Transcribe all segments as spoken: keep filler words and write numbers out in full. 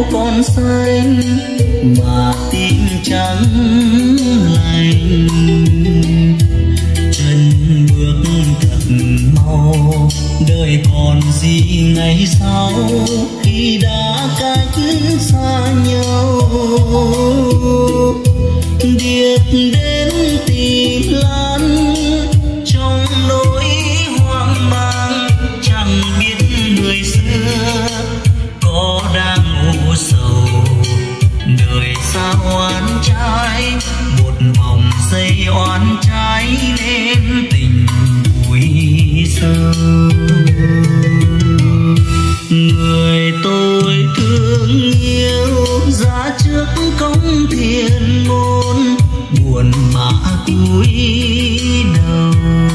còn xanh mà tim trắng lành. Chân bước thật mau, đời còn gì ngày sau khi đã cách xa nhau. Điệp đến tìm Lan trong nỗi hoang mang, chẳng biết người xưa có đang u sầu. Đời sao oán trái, một vòng dây oán trái nên tình bụi sâu. Người tôi thương yêu ra trước cống thiên môn, buồn mà cúi đầu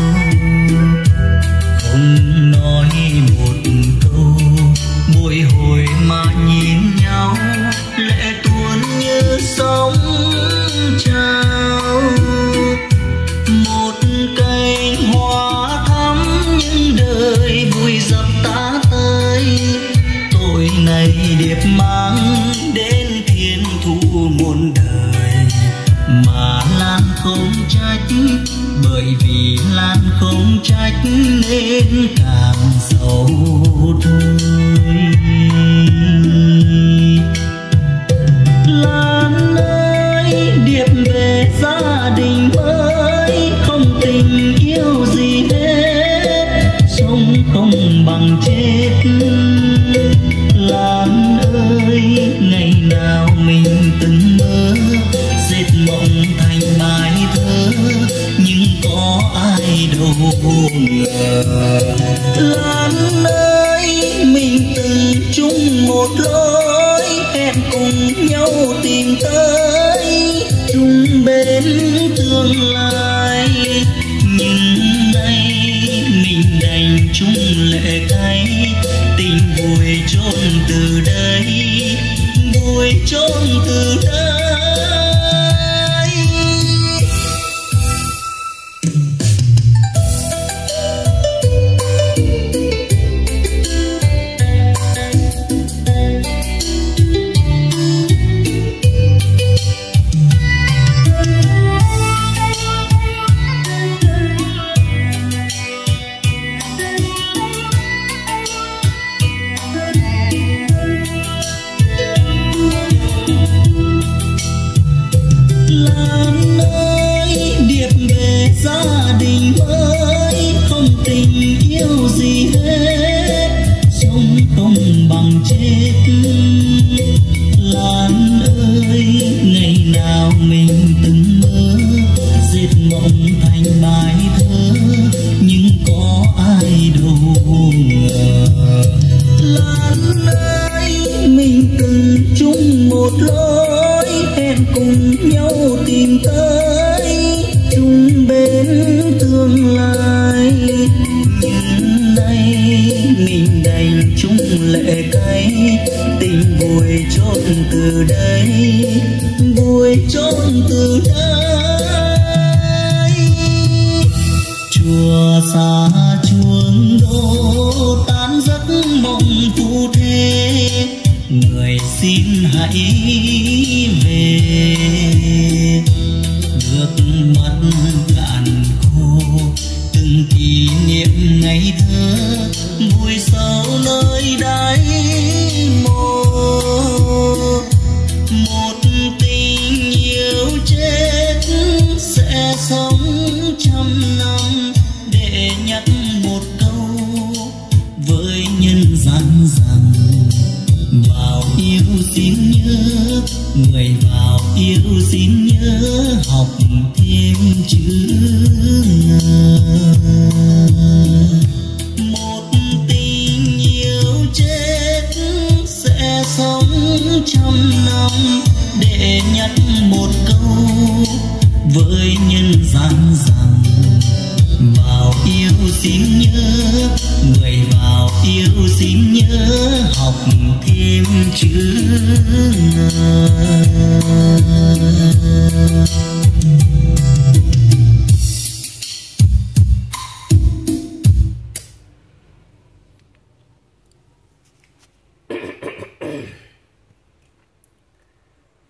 không nói một câu. Bồi hồi mà nhìn nhau, lệ tuôn như sóng trào. Một cành hoa thắm nhưng đời vùi dập ta tới. Tội này điệp mang đến thiên thu muôn đời, mà Lan không trách, bởi vì Lan không trách nên càng sầu thôi. Lan ơi, điệp về gia đình mới, không tình yêu gì hết, sống không bằng chết. Lan ơi, ngày nào mình từng mơ dệt mộng thành bài thơ, nhưng có ai đâu ngờ. Lan ơi, mình từng chung một lối, hẹn cùng nhau tìm tới chung bên tương lai. Nhưng nay mình đành chung lệ cay, tình vùi chôn từ đây, vùi chôn từ đây.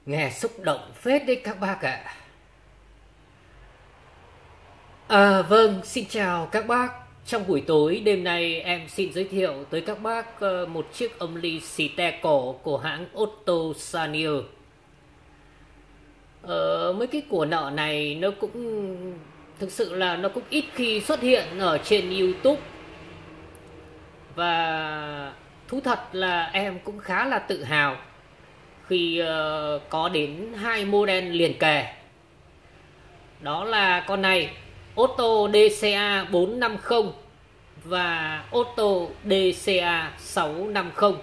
Nghe xúc động phết đấy các bác ạ. À. À, vâng, xin chào các bác. Trong buổi tối đêm nay em xin giới thiệu tới các bác uh, một chiếc âm ly xì te cổ của hãng Otto Sanier. Ờ, mấy cái của nợ này nó cũng thực sự là nó cũng ít khi xuất hiện ở trên YouTube. Và thú thật là em cũng khá là tự hào khi uh, có đến hai model liền kề. Đó là con này Otto đê xê a bốn năm không và Otto đê xê a sáu năm không.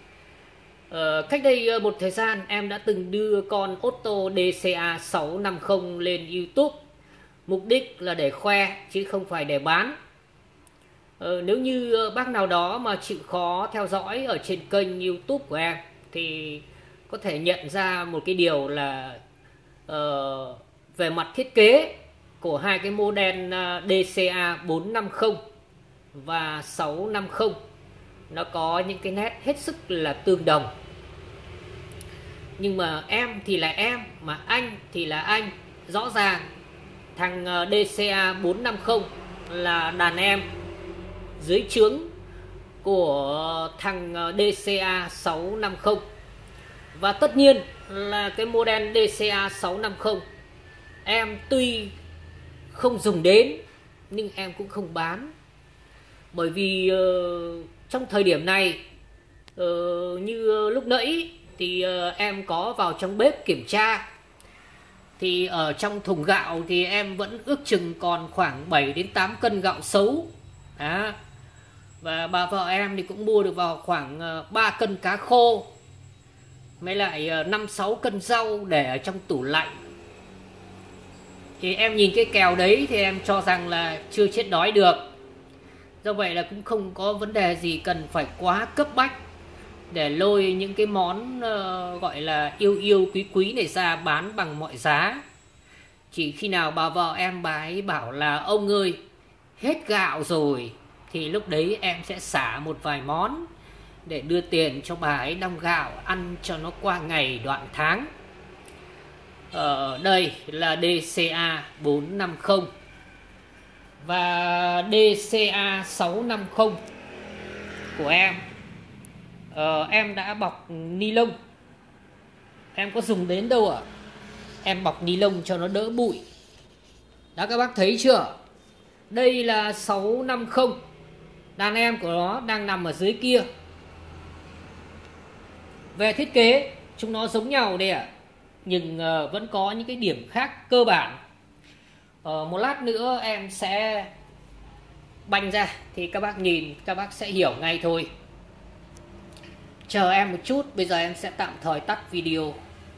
Ờ, cách đây một thời gian em đã từng đưa con Otto đê xê a sáu năm không lên YouTube. Mục đích là để khoe chứ không phải để bán. Ờ, nếu như bác nào đó mà chịu khó theo dõi ở trên kênh YouTube của em thì có thể nhận ra một cái điều là uh, về mặt thiết kế của hai cái model đê xê a bốn năm không và sáu năm không nó có những cái nét hết sức là tương đồng. Nhưng mà em thì là em, mà anh thì là anh. Rõ ràng thằng đê xê a bốn năm không là đàn em dưới trướng của thằng đê xê a sáu năm không. Và tất nhiên là cái model đê xê a sáu năm không em tuy không dùng đến nhưng em cũng không bán. Bởi vì uh, trong thời điểm này uh, như lúc nãy thì uh, em có vào trong bếp kiểm tra, thì ở trong thùng gạo thì em vẫn ước chừng còn khoảng bảy đến tám cân gạo xấu. Đó. Và bà vợ em thì cũng mua được vào khoảng uh, ba cân cá khô, mấy lại uh, năm sáu cân rau để ở trong tủ lạnh. Thì em nhìn cái kèo đấy thì em cho rằng là chưa chết đói được. Do vậy là cũng không có vấn đề gì cần phải quá cấp bách để lôi những cái món uh, gọi là yêu yêu quý quý này ra bán bằng mọi giá. Chỉ khi nào bà vợ em bà ấy bảo là ông ơi hết gạo rồi thì lúc đấy em sẽ xả một vài món để đưa tiền cho bà ấy đong gạo ăn cho nó qua ngày đoạn tháng. Ở đây là đê xê a bốn năm không và đê xê a sáu năm không của em. Ờ, em đã bọc ni lông. Em có dùng đến đâu ạ? À? Em bọc ni lông cho nó đỡ bụi. Đó, các bác thấy chưa? Đây là sáu năm không. Đàn em của nó đang nằm ở dưới kia. Về thiết kế chúng nó giống nhau đây ạ. À. Nhưng uh, vẫn có những cái điểm khác cơ bản. uh, Một lát nữa em sẽ banh ra thì các bác nhìn các bác sẽ hiểu ngay thôi. Chờ em một chút, bây giờ em sẽ tạm thời tắt video.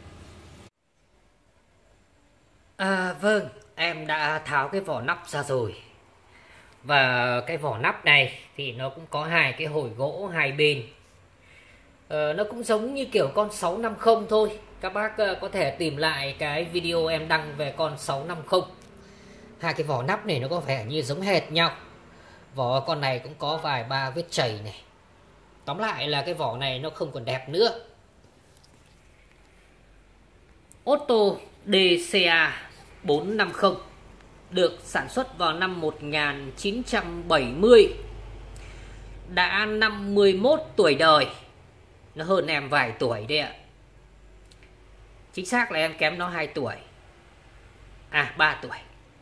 À vâng, em đã tháo cái vỏ nắp ra rồi. Và cái vỏ nắp này thì nó cũng có hai cái hồi gỗ hai bên. ờ, Nó cũng giống như kiểu con sáu năm không thôi. Các bác có thể tìm lại cái video em đăng về con sáu năm không. Hai cái vỏ nắp này nó có vẻ như giống hệt nhau. Vỏ con này cũng có vài ba vết chảy này. Tóm lại là cái vỏ này nó không còn đẹp nữa. Otto đê xê a bốn năm không được sản xuất vào năm một nghìn chín trăm bảy mươi. Đã năm mươi mốt tuổi đời. Nó hơn em vài tuổi đấy ạ. Chính xác là em kém nó hai tuổi. À ba tuổi.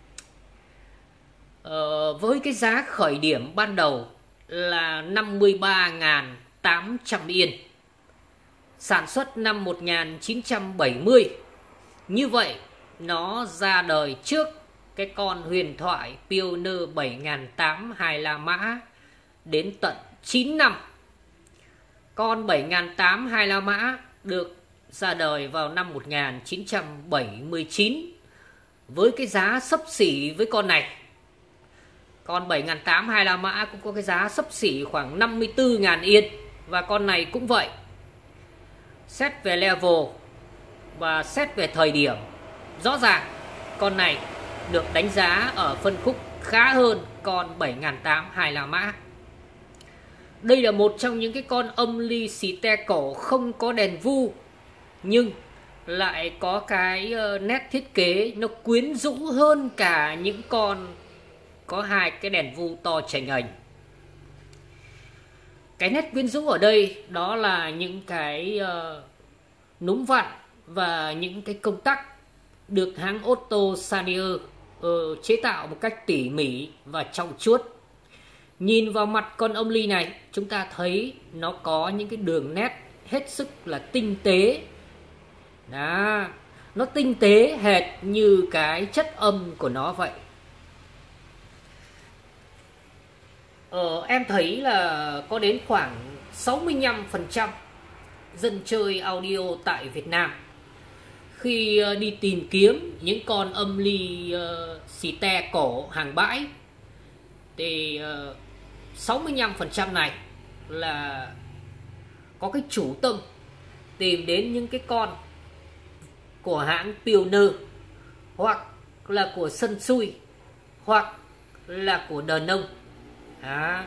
ờ, Với cái giá khởi điểm ban đầu là năm mươi ba nghìn tám trăm yên, sản xuất năm một nghìn chín trăm bảy mươi. Như vậy nó ra đời trước cái con huyền thoại Pioneer bảy nghìn tám trăm hai La Mã đến tận chín năm. Con bảy nghìn tám trăm hai La Mã được ra đời vào năm một nghìn chín trăm bảy mươi chín với cái giá xấp xỉ với con này. Con bảy nghìn tám trăm hai La Mã cũng có cái giá xấp xỉ khoảng năm mươi tư nghìn yên. Và con này cũng vậy. Xét về level và xét về thời điểm, rõ ràng con này được đánh giá ở phân khúc khá hơn con bảy nghìn tám trăm hai La Mã. Đây là một trong những cái con âm ly xì te cổ không có đèn vu, nhưng lại có cái nét thiết kế nó quyến rũ hơn cả những con có hai cái đèn vu to chành ảnh. Cái nét quyến rũ ở đây đó là những cái uh, núm vặn và những cái công tắc được hãng Otto Sanier uh, chế tạo một cách tỉ mỉ và trau chuốt. Nhìn vào mặt con ông ly này, chúng ta thấy nó có những cái đường nét hết sức là tinh tế. Đó, nó tinh tế hệt như cái chất âm của nó vậy. Ờ, em thấy là có đến khoảng sáu mươi lăm phần trăm dân chơi audio tại Việt Nam khi đi tìm kiếm những con âm ly uh, xì te cổ hàng bãi thì uh, sáu mươi lăm phần trăm này là có cái chủ tâm tìm đến những cái con của hãng Pioneer, hoặc là của Sân Xui, hoặc là của Đờn Nông. À,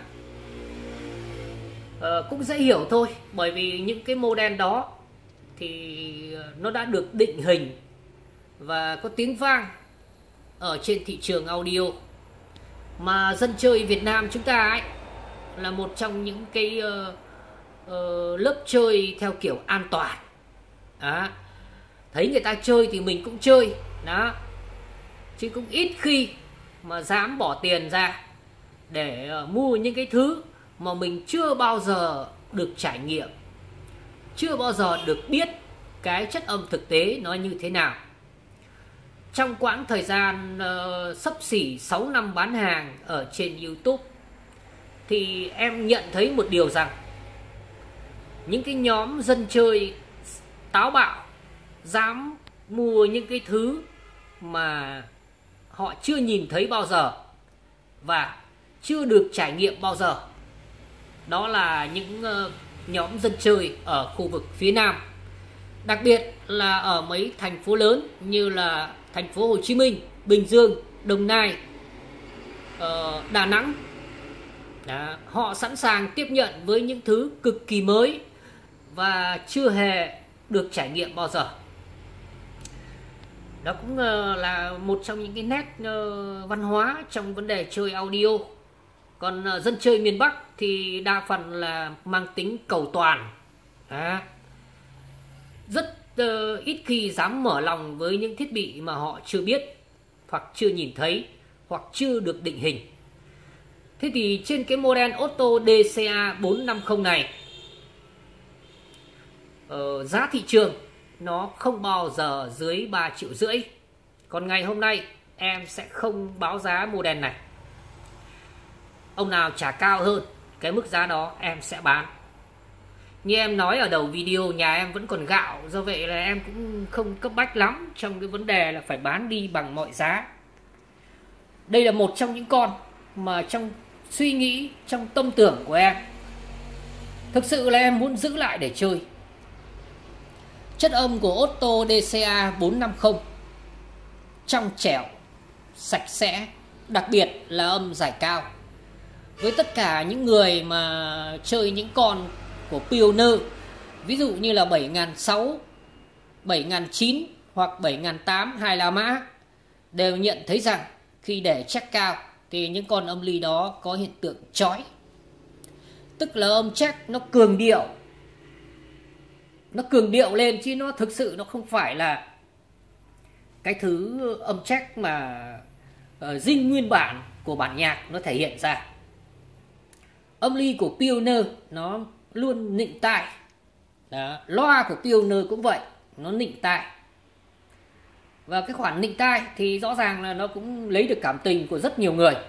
ờ, cũng dễ hiểu thôi, bởi vì những cái model đó thì nó đã được định hình và có tiếng vang ở trên thị trường audio. Mà dân chơi Việt Nam chúng ta ấy là một trong những cái uh, uh, lớp chơi theo kiểu an toàn. Đó, thấy người ta chơi thì mình cũng chơi đó, chứ cũng ít khi mà dám bỏ tiền ra để uh, mua những cái thứ mà mình chưa bao giờ được trải nghiệm, chưa bao giờ được biết cái chất âm thực tế nó như thế nào. Trong quãng thời gian uh, xấp xỉ sáu năm bán hàng ở trên YouTube thì em nhận thấy một điều rằng những cái nhóm dân chơi táo bạo dám mua những cái thứ mà họ chưa nhìn thấy bao giờ và chưa được trải nghiệm bao giờ. Đó là những uh, nhóm dân chơi ở khu vực phía Nam, đặc biệt là ở mấy thành phố lớn như là thành phố Hồ Chí Minh, Bình Dương, Đồng Nai, uh, Đà Nẵng. Đó, họ sẵn sàng tiếp nhận với những thứ cực kỳ mới và chưa hề được trải nghiệm bao giờ. Đó cũng uh, là một trong những cái nét uh, văn hóa trong vấn đề chơi audio. Còn uh, dân chơi miền Bắc thì đa phần là mang tính cầu toàn. Đó, rất uh, ít khi dám mở lòng với những thiết bị mà họ chưa biết, hoặc chưa nhìn thấy, hoặc chưa được định hình. Thế thì trên cái model Otto đê xê a bốn năm không này, uh, giá thị trường nó không bao giờ dưới ba triệu rưỡi. Còn ngày hôm nay em sẽ không báo giá model này. Ông nào trả cao hơn cái mức giá đó em sẽ bán. Như em nói ở đầu video, nhà em vẫn còn gạo, do vậy là em cũng không cấp bách lắm trong cái vấn đề là phải bán đi bằng mọi giá. Đây là một trong những con mà trong suy nghĩ, trong tâm tưởng của em, thực sự là em muốn giữ lại để chơi. Chất âm của Otto đê xê a bốn năm không trong trẻo, sạch sẽ, đặc biệt là âm giải cao. Với tất cả những người mà chơi những con của Pioneer, ví dụ như là bảy nghìn sáu trăm, bảy nghìn chín trăm hoặc bảy nghìn tám trăm hai la mã, đều nhận thấy rằng khi để check cao thì những con âm ly đó có hiện tượng chói. Tức là âm check nó cường điệu, nó cường điệu lên, chứ nó thực sự nó không phải là cái thứ âm check mà uh, zin nguyên bản của bản nhạc nó thể hiện ra. Âm ly của Pioneer nó luôn nịnh tai. Đó, loa của Pioneer cũng vậy, nó nịnh tai. Và cái khoản nịnh tai thì rõ ràng là nó cũng lấy được cảm tình của rất nhiều người.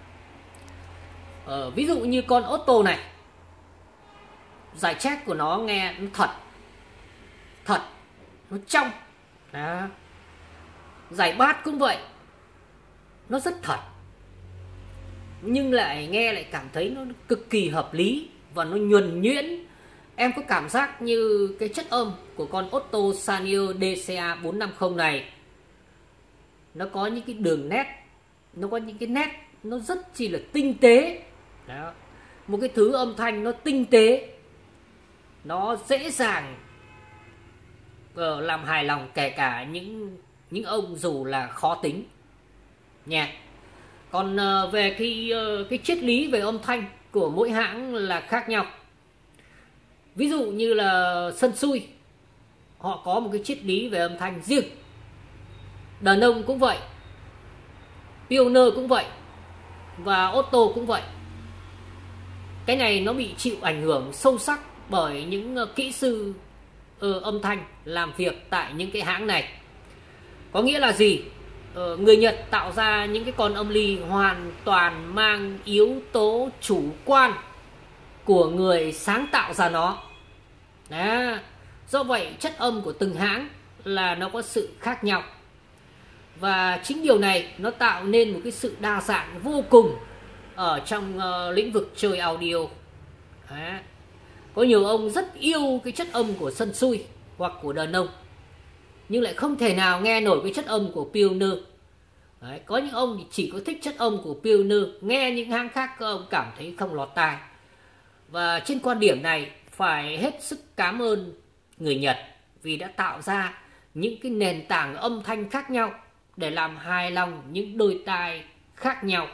Ờ, ví dụ như con Otto này, giải check của nó nghe nó thật, thật, nó trong. Đó. Giải bass cũng vậy, nó rất thật, nhưng lại nghe lại cảm thấy nó cực kỳ hợp lý và nó nhuần nhuyễn. Em có cảm giác như cái chất âm của con Otto Sanier đê xê a bốn năm không này, nó có những cái đường nét, nó có những cái nét nó rất chi là tinh tế. Đó, một cái thứ âm thanh nó tinh tế, nó dễ dàng uh, làm hài lòng kể cả những những ông dù là khó tính nha. Còn uh, về cái uh, cái triết lý về âm thanh của mỗi hãng là khác nhau. Ví dụ như là Sensui, họ có một cái triết lý về âm thanh riêng. Denon cũng vậy, Pioneer cũng vậy, và Otto cũng vậy. Cái này nó bị chịu ảnh hưởng sâu sắc bởi những uh, kỹ sư uh, âm thanh làm việc tại những cái hãng này. Có nghĩa là gì? Uh, người Nhật tạo ra những cái con âm ly hoàn toàn mang yếu tố chủ quan của người sáng tạo ra nó. Đó. Do vậy chất âm của từng hãng là nó có sự khác nhau. Và chính điều này nó tạo nên một cái sự đa dạng vô cùng ở trong uh, lĩnh vực chơi audio. Đó. Có nhiều ông rất yêu cái chất âm của Sensui hoặc của Denon, nhưng lại không thể nào nghe nổi cái chất âm của Pioneer. Đấy, có những ông thì chỉ có thích chất âm của Pioneer, nghe những hãng khác các ông cảm thấy không lọt tai. Và trên quan điểm này phải hết sức cảm ơn người Nhật vì đã tạo ra những cái nền tảng âm thanh khác nhau để làm hài lòng những đôi tai khác nhau.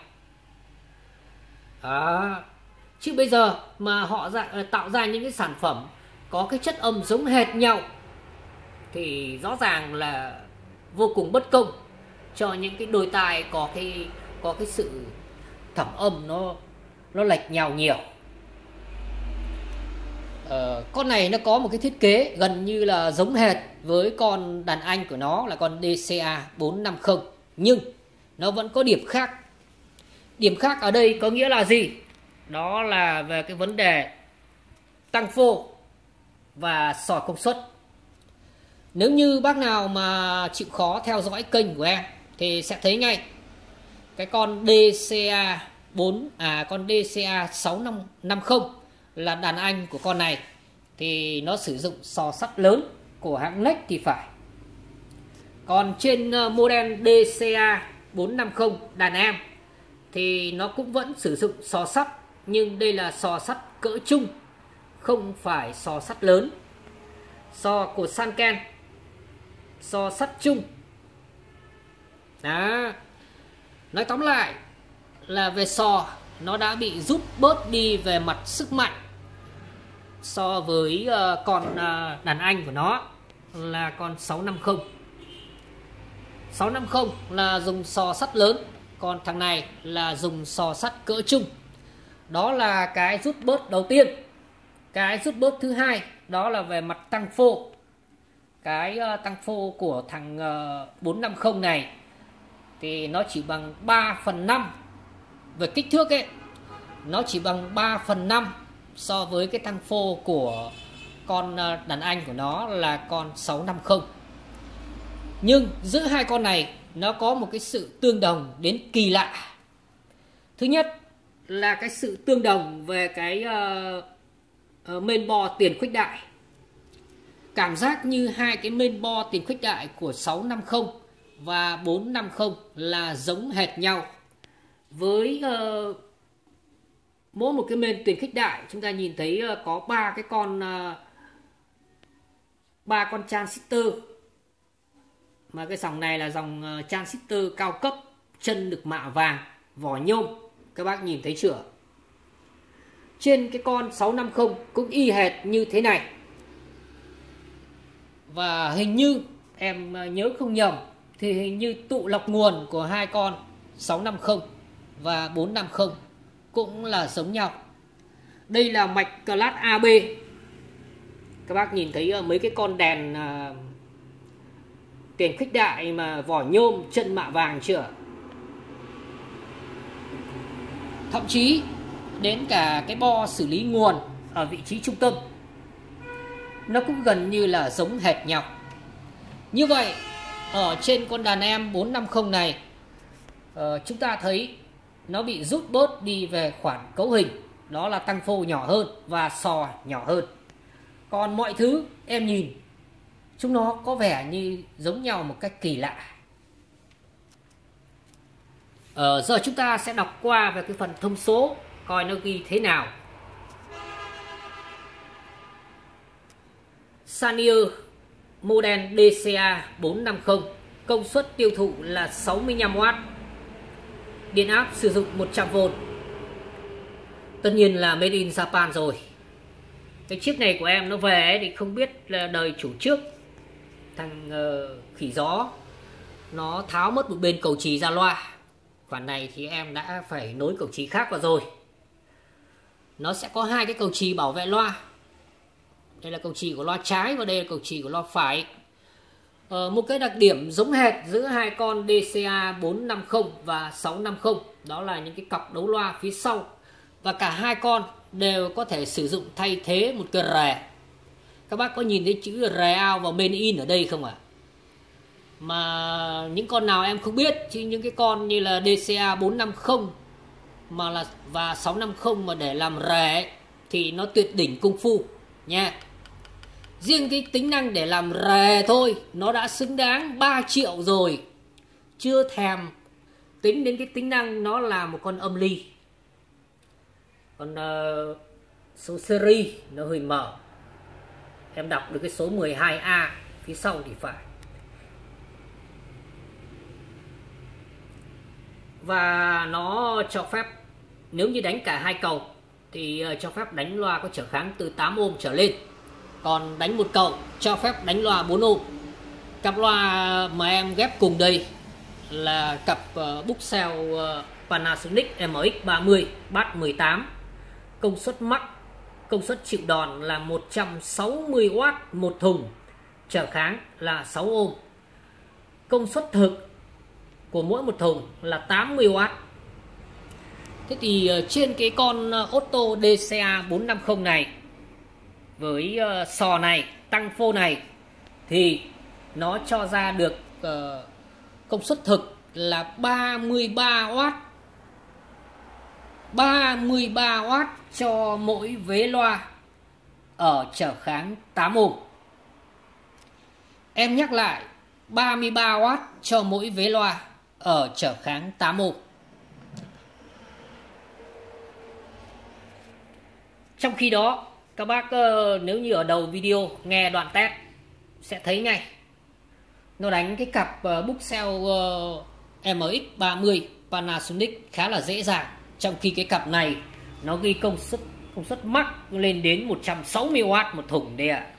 Đó. Chứ bây giờ mà họ ra, tạo ra những cái sản phẩm có cái chất âm giống hệt nhau thì rõ ràng là vô cùng bất công cho những cái đôi tai có cái có cái sự thẩm âm nó nó lệch nhau nhiều. Ờ, con này nó có một cái thiết kế gần như là giống hệt với con đàn anh của nó là con đê xê a bốn năm không, nhưng nó vẫn có điểm khác. Điểm khác ở đây có nghĩa là gì? Đó là về cái vấn đề tăng phô và sỏi công suất. Nếu như bác nào mà chịu khó theo dõi kênh của em thì sẽ thấy ngay cái con đê xê a bốn à con đê xê a sáu năm không là đàn anh của con này thì nó sử dụng sò sắt lớn của hãng Nex thì phải. Còn trên model đê xê a bốn năm không đàn em thì nó cũng vẫn sử dụng sò sắt, nhưng đây là sò sắt cỡ trung, không phải sò sắt lớn. Sò của Sanken, sò sắt chung. Đó. Nói tóm lại là về sò nó đã bị rút bớt đi về mặt sức mạnh so với uh, con uh, đàn anh của nó là con sáu năm không. sáu năm không là dùng sò sắt lớn, còn thằng này là dùng sò sắt cỡ trung. Đó là cái rút bớt đầu tiên. Cái rút bớt thứ hai đó là về mặt tăng phô. Cái uh, tăng phô của thằng uh, bốn năm không này thì nó chỉ bằng ba phần năm về kích thước ấy. Nó chỉ bằng ba phần năm so với cái tăng phô của con uh, đàn anh của nó là con sáu năm không. Nhưng giữa hai con này nó có một cái sự tương đồng đến kỳ lạ. Thứ nhất là cái sự tương đồng về cái uh, uh, main bo tiền khuếch đại. Cảm giác như hai cái main bo tiền khuếch đại của sáu năm không và bốn năm không là giống hệt nhau. Với uh, mỗi một cái main tiền khuếch đại chúng ta nhìn thấy uh, có ba cái con ba uh, con transistor. Mà cái dòng này là dòng uh, transistor cao cấp, chân được mạ vàng, vỏ nhôm. Các bác nhìn thấy chưa? Trên cái con sáu năm không cũng y hệt như thế này. Và hình như em nhớ không nhầm thì hình như tụ lọc nguồn của hai con sáu năm không và bốn năm không cũng là giống nhau. Đây là mạch class a bê. Các bác nhìn thấy mấy cái con đèn uh, tiền khuếch đại mà vỏ nhôm, chân mạ vàng chưa? Thậm chí đến cả cái bo xử lý nguồn ở vị trí trung tâm nó cũng gần như là giống hệt nhau. Như vậy ở trên con đàn em bốn năm không này uh, chúng ta thấy nó bị rút bớt đi về khoản cấu hình, đó là tăng phô nhỏ hơn và sò nhỏ hơn. Còn mọi thứ em nhìn chúng nó có vẻ như giống nhau một cách kỳ lạ. Ờ, giờ chúng ta sẽ đọc qua về cái phần thông số coi nó ghi thế nào. Sanier model đê xê a bốn năm không, công suất tiêu thụ là sáu mươi lăm oát, điện áp sử dụng một trăm vôn. Tất nhiên là made in Japan rồi. Cái chiếc này của em nó về thì không biết là đời chủ trước thằng uh, khỉ gió nó tháo mất một bên cầu chì ra loa. Khoản này thì em đã phải nối cầu chì khác vào rồi. Nó sẽ có hai cái cầu chì bảo vệ loa. Đây là cầu chì của loa trái và đây là cầu chì của loa phải. Ờ, một cái đặc điểm giống hệt giữa hai con đê xê a bốn năm không và sáu năm không đó là những cái cọc đấu loa phía sau. Và cả hai con đều có thể sử dụng thay thế một cái rè. Các bác có nhìn thấy chữ rè out và main in ở đây không ạ? À? Mà những con nào em không biết, chứ những cái con như là đê xê a bốn năm không mà là và sáu năm không mà để làm rè thì nó tuyệt đỉnh công phu nha. Riêng cái tính năng để làm rè thôi nó đã xứng đáng ba triệu rồi. Chưa thèm tính đến cái tính năng nó là một con âm ly. Còn uh, số series nó hơi mở. Em đọc được cái số mười hai A phía sau thì phải. Và nó cho phép nếu như đánh cả hai cầu thì uh, cho phép đánh loa có trở kháng từ tám ôm trở lên. Còn đánh một cầu cho phép đánh loa bốn ôm. Cặp loa mà em ghép cùng đây là cặp uh, Booksell uh, Panasonic em ích ba mươi bass mười tám. Công suất max, công suất chịu đòn là một trăm sáu mươi oát một thùng, trở kháng là sáu ôm. Công suất thực của mỗi một thùng là tám mươi oát. Thế thì uh, trên cái con uh, Otto đê xê a bốn năm không này với uh, sò này, tăng phô này thì nó cho ra được uh, công suất thực là ba mươi ba oát. ba mươi ba oát cho mỗi vế loa ở trở kháng tám ôm. Em nhắc lại, ba mươi ba oát cho mỗi vế loa ở trở kháng tám ôm. Trong khi đó, các bác nếu như ở đầu video nghe đoạn test sẽ thấy ngay nó đánh cái cặp Booksell em ích ba mươi Panasonic khá là dễ dàng, trong khi cái cặp này nó ghi công suất công suất max lên đến một trăm sáu mươi oát một thùng đây ạ.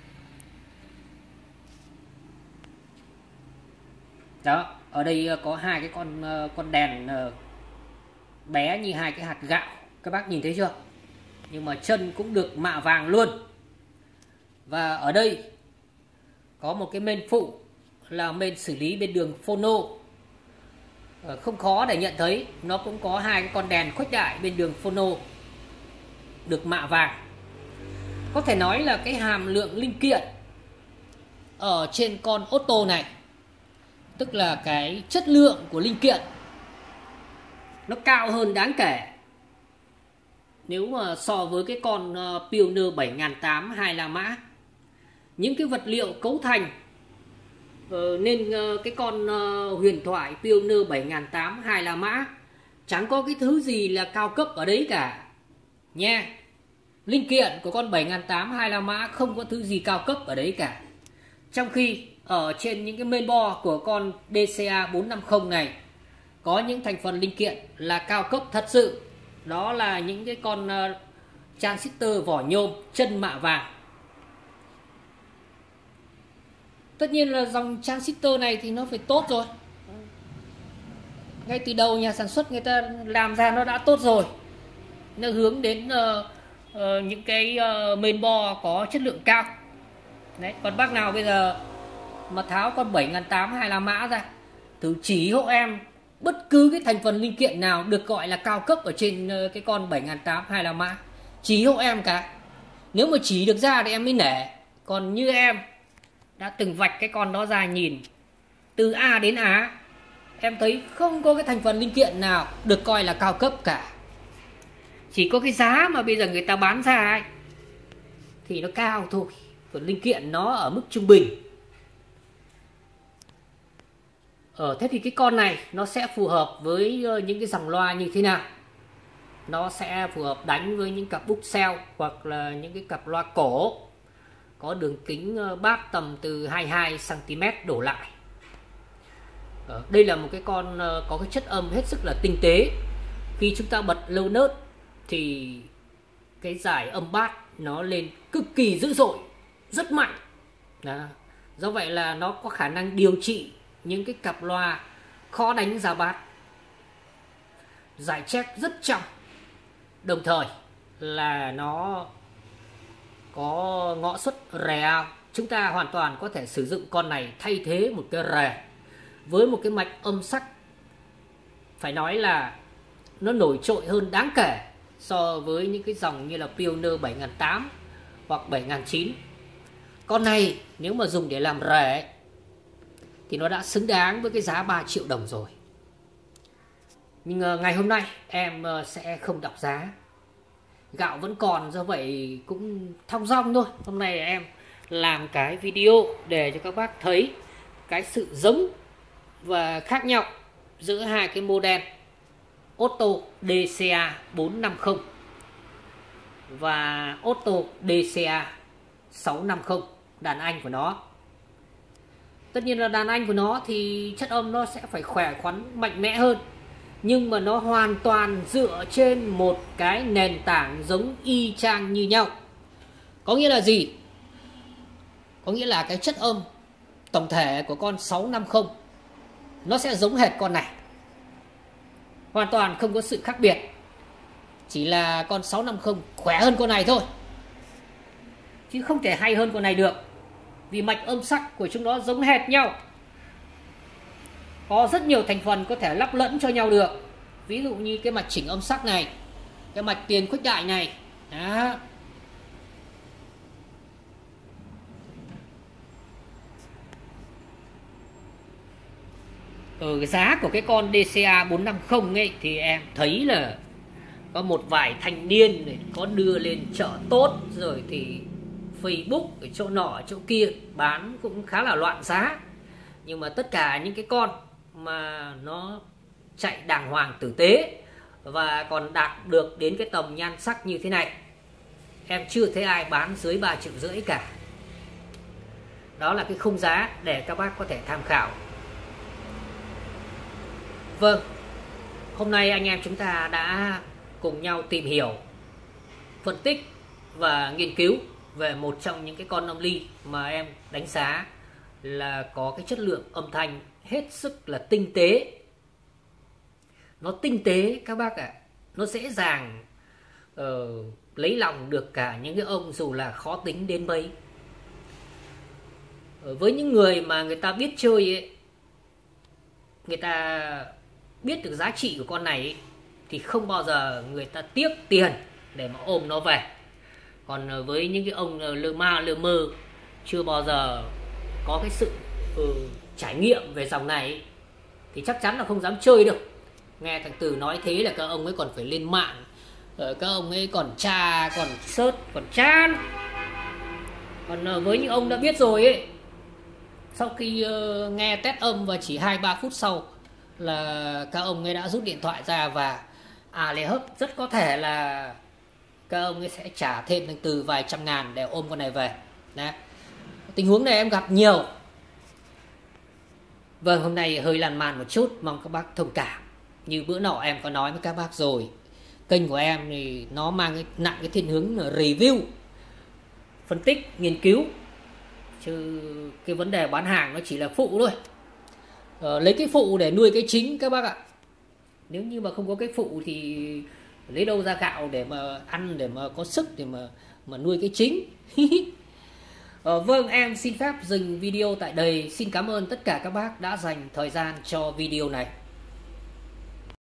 Đó, ở đây có hai cái con con đèn bé như hai cái hạt gạo, các bác nhìn thấy chưa? Nhưng mà chân cũng được mạ vàng luôn. Và ở đây có một cái main phụ là main xử lý bên đường phono. Không khó để nhận thấy, nó cũng có hai cái con đèn khuếch đại bên đường phono được mạ vàng. Có thể nói là cái hàm lượng linh kiện ở trên con Otto này, tức là cái chất lượng của linh kiện, nó cao hơn đáng kể nếu mà so với cái con uh, Pioneer bảy nghìn tám trăm hai la mã. Những cái vật liệu cấu thành uh, nên uh, cái con uh, huyền thoại Pioneer bảy nghìn tám trăm hai la mã chẳng có cái thứ gì là cao cấp ở đấy cả nha. Linh kiện của con bảy nghìn tám trăm hai la mã không có thứ gì cao cấp ở đấy cả. Trong khi ở trên những cái mainboard của con đê xê a bốn năm không này có những thành phần linh kiện là cao cấp thật sự. Đó là những cái con uh, transistor vỏ nhôm chân mạ vàng. Tất nhiên là dòng transistor này thì nó phải tốt rồi. Ngay từ đầu nhà sản xuất người ta làm ra nó đã tốt rồi. Nó hướng đến uh, uh, những cái uh, mainboard có chất lượng cao. Đấy, còn bác nào bây giờ mà tháo con bảy nghìn tám trăm hai la mã ra, thử chỉ hộ em bất cứ cái thành phần linh kiện nào được gọi là cao cấp ở trên cái con bảy nghìn tám trăm hai la mã, chỉ hộ em cả. Nếu mà chỉ được ra thì em mới nể. Còn như em đã từng vạch cái con đó ra nhìn từ A đến Á, em thấy không có cái thành phần linh kiện nào được coi là cao cấp cả. Chỉ có cái giá mà bây giờ người ta bán ra ấy thì nó cao thôi, còn linh kiện nó ở mức trung bình. Ờ, thế thì cái con này nó sẽ phù hợp với những cái dòng loa như thế nào? Nó sẽ phù hợp đánh với những cặp Booksell hoặc là những cái cặp loa cổ có đường kính bát tầm từ hai mươi hai xăng ti mét đổ lại. Đây là một cái con có cái chất âm hết sức là tinh tế. Khi chúng ta bật low note thì cái giải âm bass nó lên cực kỳ dữ dội, rất mạnh. Đó. Do vậy là nó có khả năng điều trị những cái cặp loa khó đánh ra bass. Giải check rất trong, đồng thời là nó có ngõ xuất rè out. Chúng ta hoàn toàn có thể sử dụng con này thay thế một cái rè với một cái mạch âm sắc phải nói là nó nổi trội hơn đáng kể so với những cái dòng như là Pioneer bảy nghìn tám trăm hoặc bảy nghìn chín trăm. Con này nếu mà dùng để làm rè thì nó đã xứng đáng với cái giá ba triệu đồng rồi. Nhưng ngày hôm nay em sẽ không đọc giá. Gạo vẫn còn, do vậy cũng thong dong thôi. Hôm nay em làm cái video để cho các bác thấy cái sự giống và khác nhau giữa hai cái model Otto đê xê a bốn năm không và Otto đê xê a sáu năm không, đàn anh của nó. Tất nhiên là đàn anh của nó thì chất âm nó sẽ phải khỏe khoắn, mạnh mẽ hơn, nhưng mà nó hoàn toàn dựa trên một cái nền tảng giống y chang như nhau. Có nghĩa là gì? Có nghĩa là cái chất âm tổng thể của con sáu năm không nó sẽ giống hệt con này, hoàn toàn không có sự khác biệt. Chỉ là con sáu năm không khỏe hơn con này thôi, chứ không thể hay hơn con này được, vì mạch âm sắc của chúng nó giống hệt nhau. Có rất nhiều thành phần có thể lắp lẫn cho nhau được. Ví dụ như cái mạch chỉnh âm sắc này, cái mạch tiền khuếch đại này. Đó. Ở cái giá của cái con đê xê a bốn năm không ấy thì em thấy là có một vài thanh niên này có đưa lên chợ tốt rồi thì Facebook ở chỗ nọ chỗ kia bán cũng khá là loạn giá. Nhưng mà tất cả những cái con mà nó chạy đàng hoàng tử tế và còn đạt được đến cái tầm nhan sắc như thế này, em chưa thấy ai bán dưới ba triệu rưỡi cả. Đó là cái khung giá để các bác có thể tham khảo. Vâng, hôm nay anh em chúng ta đã cùng nhau tìm hiểu, phân tích và nghiên cứu về một trong những cái con âm ly mà em đánh giá là có cái chất lượng âm thanh hết sức là tinh tế. Nó tinh tế các bác ạ, à. Nó dễ dàng uh, lấy lòng được cả những cái ông dù là khó tính đến mấy. uh, Với những người mà người ta biết chơi ấy, người ta biết được giá trị của con này ấy, thì không bao giờ người ta tiếc tiền để mà ôm nó về. Còn với những cái ông lơ ma lơ mơ chưa bao giờ có cái sự uh, trải nghiệm về dòng này ấy, thì chắc chắn là không dám chơi được. Nghe thằng Từ nói thế là các ông ấy còn phải lên mạng, các ông ấy còn tra, còn search, còn chan. Còn với những ông đã biết rồi ấy, sau khi uh, nghe test âm và chỉ hai ba phút sau là các ông ấy đã rút điện thoại ra và à lê hấp rất có thể là các ông ấy sẽ trả thêm thằng Từ vài trăm ngàn để ôm con này về. Đấy. Tình huống này em gặp nhiều. Vâng, hôm nay hơi lan man một chút, mong các bác thông cảm. Như bữa nọ em có nói với các bác rồi, kênh của em thì nó mang cái, nặng cái thiên hướng review, phân tích, nghiên cứu, chứ cái vấn đề bán hàng nó chỉ là phụ thôi. ờ, Lấy cái phụ để nuôi cái chính các bác ạ. Nếu như mà không có cái phụ thì lấy đâu ra gạo để mà ăn, để mà có sức, để mà, mà nuôi cái chính. ờ, Vâng, em xin phép dừng video tại đây. Xin cảm ơn tất cả các bác đã dành thời gian cho video này.